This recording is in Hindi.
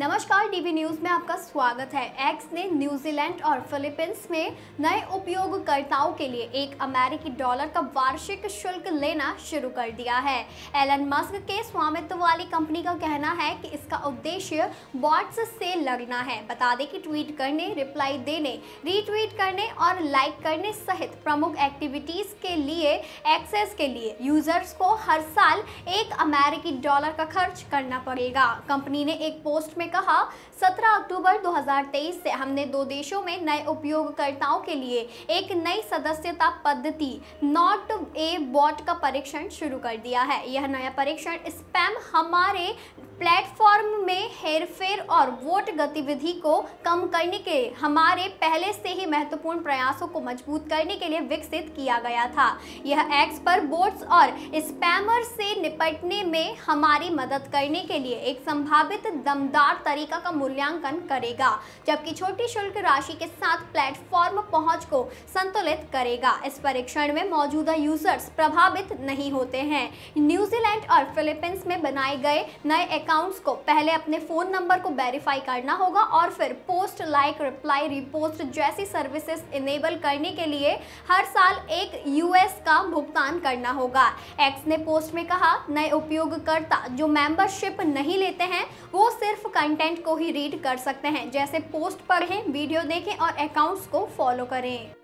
नमस्कार, डीबी न्यूज में आपका स्वागत है। एक्स ने न्यूजीलैंड और फिलीपींस में नए उपयोगकर्ताओं के लिए $1 का वार्षिक शुल्क लेना शुरू कर दिया है। एलन मस्क के स्वामित्व वाली कंपनी का कहना है कि इसका उद्देश्य बॉट्स से लड़ना है। बता दें कि ट्वीट करने, रिप्लाई देने, रीट्वीट करने और लाइक करने सहित प्रमुख एक्टिविटीज के लिए एक्सेस के लिए यूजर्स को हर साल $1 का खर्च करना पड़ेगा। कंपनी ने एक पोस्ट में कहा, 17 अक्टूबर 2023 से हमने 2 देशों में नए उपयोगकर्ताओं के लिए एक नई सदस्यता पद्धति नॉट ए बॉट का परीक्षण शुरू कर दिया है। यह नया परीक्षण स्पैम, हमारे प्लेटफॉर्म में हेरफेर और वोट गतिविधि को कम करने के हमारे पहले से ही महत्वपूर्ण प्रयासों को मजबूत करने के लिए विकसित किया गया था। यह एक्स पर बोट्स और स्पैमर से निपटने में हमारी मदद करने के लिए एक संभावित दमदार तरीका का मूल्यांकन करेगा, जबकि छोटी शुल्क राशि के साथ प्लेटफॉर्म पहुंच को संतुलित करेगा। इस परीक्षण में मौजूदा यूजर्स प्रभावित नहीं होते हैं। न्यूजीलैंड और फिलीपींस में बनाए गए नए अकाउंट्स को पहले अपने फोन नंबर को वेरीफाई करना होगा और फिर पोस्ट, लाइक, रिप्लाई, रिपोस्ट जैसी सर्विसेज इनेबल करने के लिए हर साल $1 का भुगतान करना होगा। एक्स ने पोस्ट में कहा, नए उपयोगकर्ता जो मेंबरशिप नहीं लेते हैं वो सिर्फ कंटेंट को ही रीड कर सकते हैं, जैसे पोस्ट पढ़ें, वीडियो देखें और अकाउंट्स को फॉलो करें।